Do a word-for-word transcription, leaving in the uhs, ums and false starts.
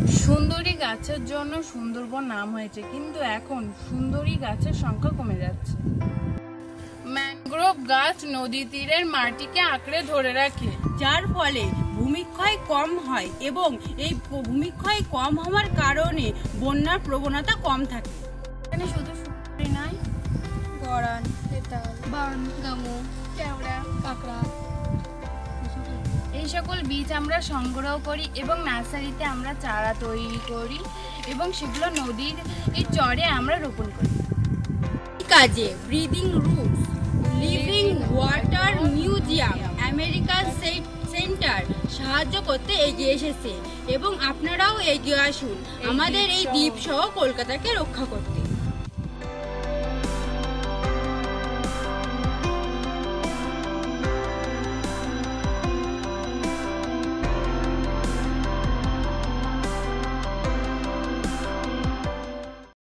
সুন্দরী গাছের জন্য সুন্দরবন নাম হয়েছে, কিন্তু এখন সুন্দরী গাছের সংখ্যা কমে যাচ্ছে। ম্যানগ্রোভ গাছ নদী তীরের মাটিকে আঁকড়ে ধরে রাখে, যার ফলে ভূমিক্ষয় কম হয় এবং এই ভূমিক্ষয় কম হওয়ার কারণে বন্যার প্রবণতা কম থাকে। এখানে শুধু সুন্দরী নয়, গরান, তেতাল, বান, গামু, কেওড়া, কাঁকড়া, এই সকল বীজ আমরা সংগ্রহ করি এবং নার্সারিতে আমরা চারা তৈরি করি এবং সেগুলো নদীর এই চরে আমরা রোপণ করি। কাজে breathing roots, living water museum, American centre সাহায্য করতে এগিয়ে এসেছে এবং আপনারাও এগিয়ে আসুন আমাদের এই দ্বীপ সহ কলকাতাকে রক্ষা করতে।